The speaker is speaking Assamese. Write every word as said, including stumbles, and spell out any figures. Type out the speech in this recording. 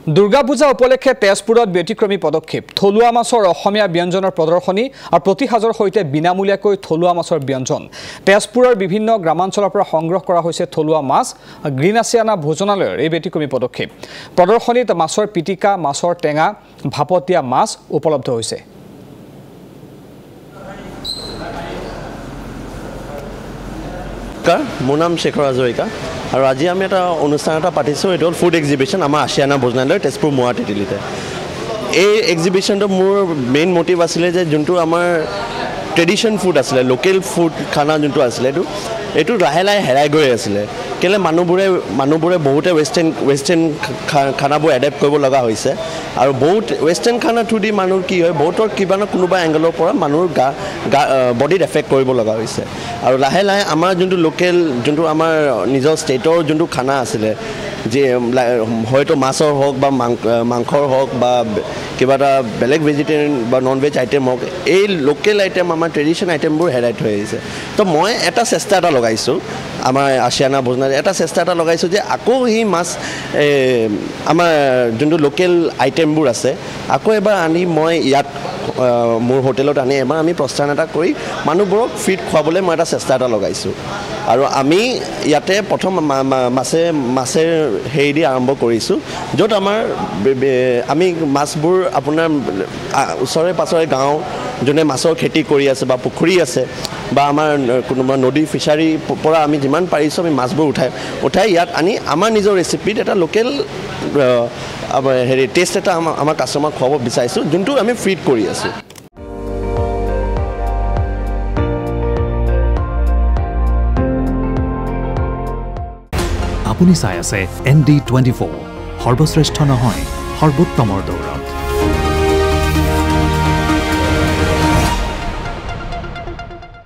দুৰ্গা পূজা উপলক্ষে তেজপুৰত ব্যতিক্ৰমী পদক্ষেপ থলুৱা মাছৰ অসমীয়া ব্যঞ্জনৰ প্ৰদৰ্শনী আৰু প্ৰতি হাজৰ সৈতে বিনামূলীয়াকৈ থলুৱা মাছৰ ব্যঞ্জন তেজপুৰৰ বিভিন্ন গ্ৰামাঞ্চলৰ পৰা সংগ্ৰহ কৰা হৈছে থলুৱা মাছ গ্ৰীণ আছিয়ানা ভোজনালয়ৰ এই ব্যতিক্ৰমী পদক্ষেপ প্ৰদৰ্শনীত মাছৰ পিটিকা মাছৰ টেঙা ভাপত দিয়া মাছ উপলব্ধ হৈছে মোৰ নাম শেখৰ হাজৰিকা আৰু আজি আমি এটা অনুষ্ঠান এটা পাতিছোঁ এইটো ফুড এক্সিবিশ্যন আমাৰ আছিয়ানা ভোজনালয় তেজপুৰ মোৱা তিতিলিতে এই এক্সিবিশ্যনটো মোৰ মেইন মোটিভ আছিলে যে যোনটো আমাৰ ট্ৰেডিশ্যন ফুড আছিলে লোকেল ফুড খানা যোনটো আছিলে এইটো এইটো লাহে লাহে হেৰাই গৈ আছিলে কেলে মানুহবোৰে মানুহবোৰে বহুতে ৱেষ্টাৰ্ণ ৱেষ্টাৰ্ণ খানাবোৰ এডেপ্ট কৰিব লগা হৈছে আৰু বহুত ৱেষ্টাৰ্ণ খানা থ্ৰু দি মানুহ কি হয় বহুতৰ কিবা ন কোনোবা এংগলৰ পৰা মানুহৰ গা বডিত এফেক্ট কৰিব লগা হৈছে আৰু লাহে লাহে আমাৰ যোনটো লোকেল যোনটো আমাৰ নিজৰ ষ্টেটৰ যোনটো খানা আছিলে যে হয়তো মাছৰ হওক বা মাংসৰ হওক বা কিবা এটা বেলেগ ভেজিটেৰিয়ান বা নন ভেজ আইটেম হওক এই লোকেল আইটেম আমাৰ ট্ৰেডিশ্যন আইটেমবোৰ হেৰাই থৈ আহিছে তো মই এটা চেষ্টা এটা লগাইছোঁ আমাৰ আছিয়ানা ভোজনালয় এটা চেষ্টা এটা লগাইছোঁ যে আকৌ সেই মাছ আমাৰ যোনটো লোকেল আইটেমবোৰ আছে আকৌ এবাৰ আনি মই ইয়াত মোৰ হোটেলত আনি এবাৰ আমি প্ৰস্থান এটা কৰি মানুহবোৰক ফিড খুৱাবলৈ মই এটা চেষ্টা এটা লগাইছোঁ আৰু আমি ইয়াতে প্ৰথম মাছে মাছেৰ হেৰি দি আৰম্ভ কৰিছোঁ য'ত আমাৰ আমি মাছবোৰ আপোনাৰ ওচৰে পাছৰে গাঁও যোনে মাছৰ খেতি কৰি আছে বা পুখুৰী আছে বা আমাৰ কোনোবা নদী ফিচাৰী পৰা আমি যিমান পাৰিছোঁ আমি মাছবোৰ উঠাই উঠাই ইয়াত আনি আমাৰ নিজৰ ৰেচিপিত এটা লোকেল হেৰি টেষ্ট এটা আমাৰ আমাৰ কাষ্টমাৰক খুৱাব বিচাৰিছোঁ যোনটো আমি ফিড কৰি আছোঁ আপুনি চাই আছে এন ডি টুৱেণ্টি ফ'ৰ সৰ্বশ্ৰেষ্ঠ নহয় সৰ্বোত্তমৰ দৌৰত